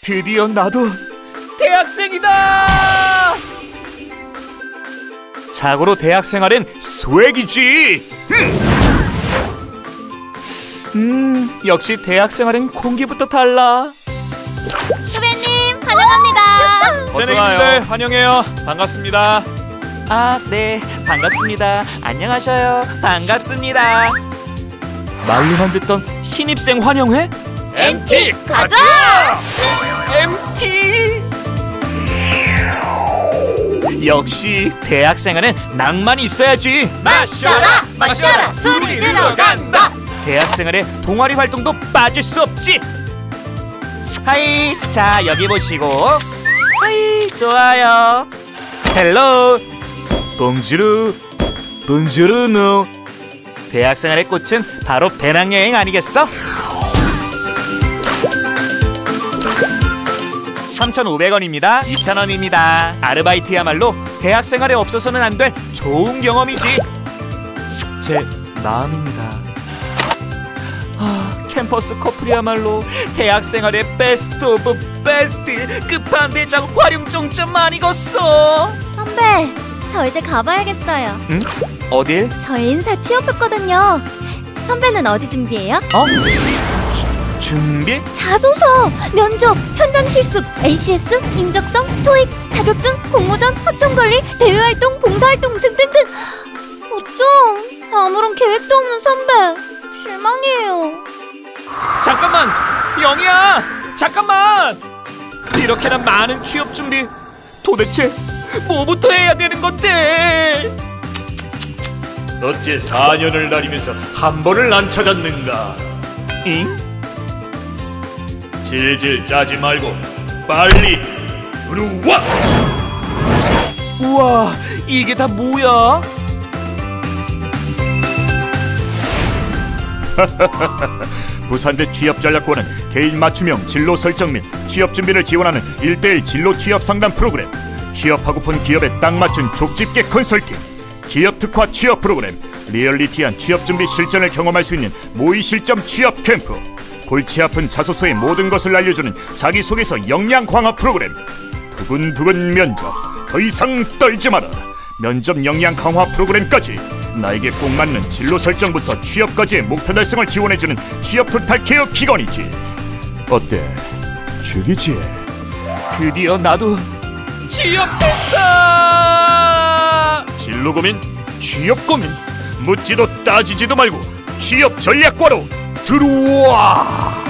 드디어 나도 대학생이다! 자고로 대학생활은 스웩이지! 역시 대학생활은 공기부터 달라. 후배님 환영합니다. 선생님들 환영해요. 반갑습니다. 아, 네, 반갑습니다. 안녕하셔요. 반갑습니다. 말로만 듣던 신입생 환영회? MT 가자! MT! 역시 대학생활은 낭만이 있어야지. 마셔라 마셔라 술이 들어간다. 대학생활에 동아리 활동도 빠질 수 없지. 하이, 자 여기 보시고. 하이, 좋아요. 헬로, 봉주루, 봉주루누. 대학생활의 꽃은 바로 배낭여행 아니겠어? 3,500원입니다. 2,000원입니다. 아르바이트야말로 대학생활에 없어서는 안 될 좋은 경험이지. 제 마음입니다. 캠퍼스 커플이야말로 대학생활의 베스트 오브 베스트, 끝판대장 활용점점 아니겠어. 선배, 저 이제 가봐야겠어요. 응? 어딜? 저희 인사 취업했거든요. 선배는 어디 준비해요? 준비? 자소서, 면접, 현장 실습, ACS, 인적성, 토익, 자격증, 공모전, 학점 관리, 대외활동, 봉사활동 등등등. 어쩜 아무런 계획도 없는 선배. 실망이에요. 잠깐만! 영희야! 잠깐만! 이렇게나 많은 취업 준비, 도대체 뭐부터 해야 되는 건데? 어째 4년을 다니면서 한 번을 안 찾았는가? 잉? 질질 짜지 말고 빨리 들어와! 우와, 이게 다 뭐야? 부산대 취업전략원은 개인 맞춤형 진로 설정 및 취업 준비를 지원하는 1:1 진로 취업 상담 프로그램, 취업하고픈 기업에 딱 맞춘 족집게 컨설팅, 기업 특화 취업 프로그램, 리얼리티한 취업 준비 실전을 경험할 수 있는 모의 실전 취업 캠프, 골치 아픈 자소서의 모든 것을 알려주는 자기소개서 역량 강화 프로그램, 두근두근 면접, 더 이상 떨지 마라 면접 역량 강화 프로그램까지, 나에게 꼭 맞는 진로 설정부터 취업까지의 목표 달성을 지원해주는 취업 토탈 케어 기관이지. 어때? 죽이지? 드디어 나도 취업했다! 진로 고민, 취업 고민, 묻지도 따지지도 말고 취업 전략과로 들어와!